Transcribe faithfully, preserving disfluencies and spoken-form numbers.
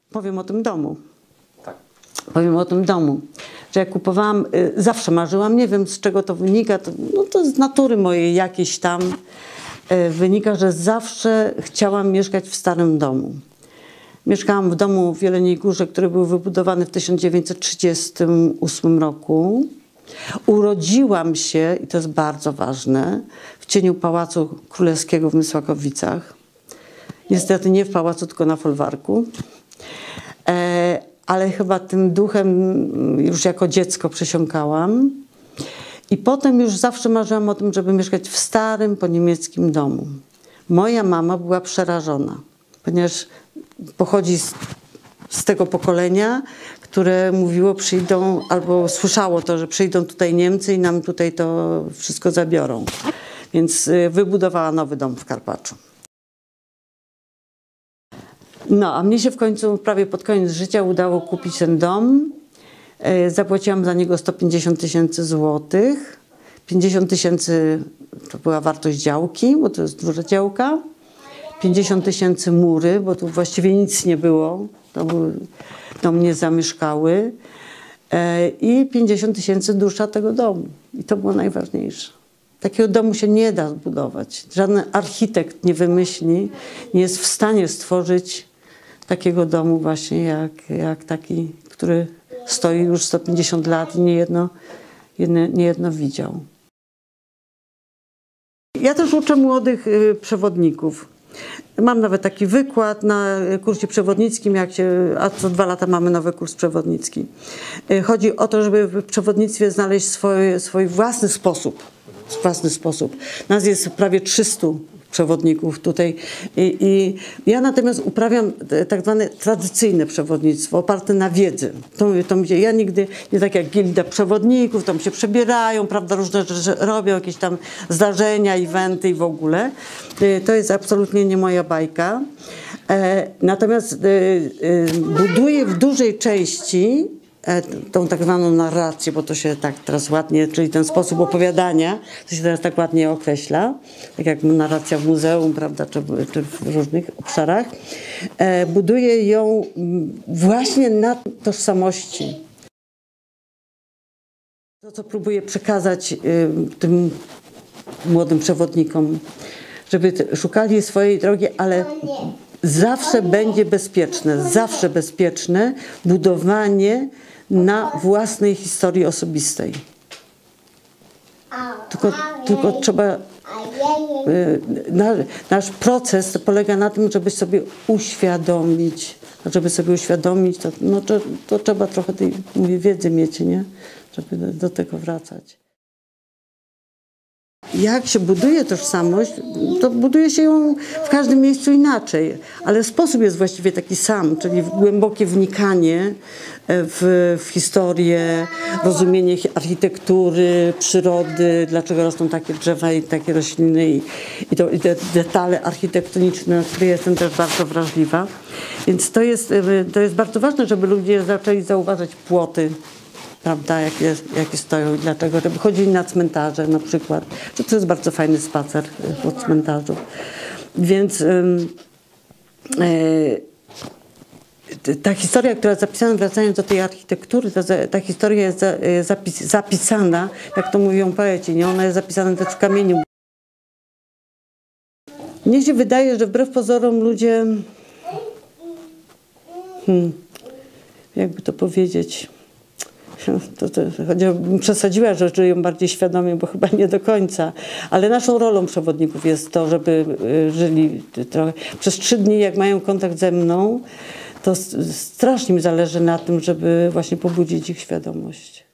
Powiem o tym domu. Tak. Powiem o tym domu. Że jak kupowałam, y, zawsze marzyłam, nie wiem z czego to wynika, to, no to z natury mojej jakiejś tam y, wynika, że zawsze chciałam mieszkać w starym domu. Mieszkałam w domu w Jeleniej Górze, który był wybudowany w tysiąc dziewięćset trzydziestym ósmym roku. Urodziłam się, i to jest bardzo ważne, w cieniu Pałacu Królewskiego w Mysłakowicach. Niestety nie w pałacu, tylko na folwarku. E, ale chyba tym duchem już jako dziecko przesiąkałam. I potem już zawsze marzyłam o tym, żeby mieszkać w starym, po niemieckim domu. Moja mama była przerażona, ponieważ pochodzi z, z tego pokolenia, które mówiło, przyjdą, albo słyszało to, że przyjdą tutaj Niemcy i nam tutaj to wszystko zabiorą. Więc wybudowała nowy dom w Karpaczu. No, a mnie się w końcu, prawie pod koniec życia, udało kupić ten dom. Zapłaciłam za niego sto pięćdziesiąt tysięcy złotych. pięćdziesiąt tysięcy to była wartość działki, bo to jest duża działka. pięćdziesiąt tysięcy mury, bo tu właściwie nic nie było. To były, do mnie zamieszkały. I pięćdziesiąt tysięcy dusza tego domu. I to było najważniejsze. Takiego domu się nie da zbudować. Żaden architekt nie wymyśli, nie jest w stanie stworzyć takiego domu właśnie jak, jak taki, który stoi już sto pięćdziesiąt lat i niejedno, jedno, niejedno widział. Ja też uczę młodych y, przewodników. Mam nawet taki wykład na kursie przewodnickim, jak się, a co dwa lata mamy nowy kurs przewodnicki. Y, chodzi o to, żeby w przewodnictwie znaleźć swój, swój własny sposób. własny sposób. Nas jest prawie trzystu przewodników tutaj I, i ja natomiast uprawiam tak zwane tradycyjne przewodnictwo oparte na wiedzy. To, to ja nigdy, nie tak jak gilda przewodników, tam się przebierają, prawda, różne rzeczy robią, jakieś tam zdarzenia, eventy i w ogóle. To jest absolutnie nie moja bajka. Natomiast buduję w dużej części tą tak zwaną narrację, bo to się tak teraz ładnie, czyli ten sposób opowiadania, to się teraz tak ładnie określa, tak jak narracja w muzeum, prawda, czy, czy w różnych obszarach. E, buduję ją właśnie na tożsamości. To, co próbuję przekazać y, tym młodym przewodnikom, żeby szukali swojej drogi, ale zawsze będzie bezpieczne, zawsze bezpieczne budowanie na własnej historii osobistej. Tylko, tylko trzeba... Nasz proces polega na tym, żeby sobie uświadomić, a żeby sobie uświadomić, to, no, to, to trzeba trochę tej, mówię, wiedzy mieć, nie? Żeby do, do tego wracać. Jak się buduje tożsamość, to buduje się ją w każdym miejscu inaczej, ale sposób jest właściwie taki sam, czyli głębokie wnikanie w, w historię, rozumienie architektury, przyrody, dlaczego rosną takie drzewa i takie rośliny i, i, to, i te detale architektoniczne, na które jestem też bardzo wrażliwa. Więc to jest, to jest bardzo ważne, żeby ludzie zaczęli zauważać płoty, prawda, jakie, jakie stoją i dlaczego, żeby chodzili na cmentarze na przykład, że to jest bardzo fajny spacer po cmentarzu. Więc yy, yy, ta historia, która jest zapisana, wracając do tej architektury, ta, ta historia jest za, zapis, zapisana, jak to mówią poeci, nie? Ona jest zapisana też w kamieniu. Mnie się wydaje, że wbrew pozorom ludzie, hmm, jakby to powiedzieć, To, to, chociażbym przesadziła, że żyją bardziej świadomie, bo chyba nie do końca. Ale naszą rolą przewodników jest to, żeby żyli trochę. Przez trzy dni, jak mają kontakt ze mną, to strasznie mi zależy na tym, żeby właśnie pobudzić ich świadomość.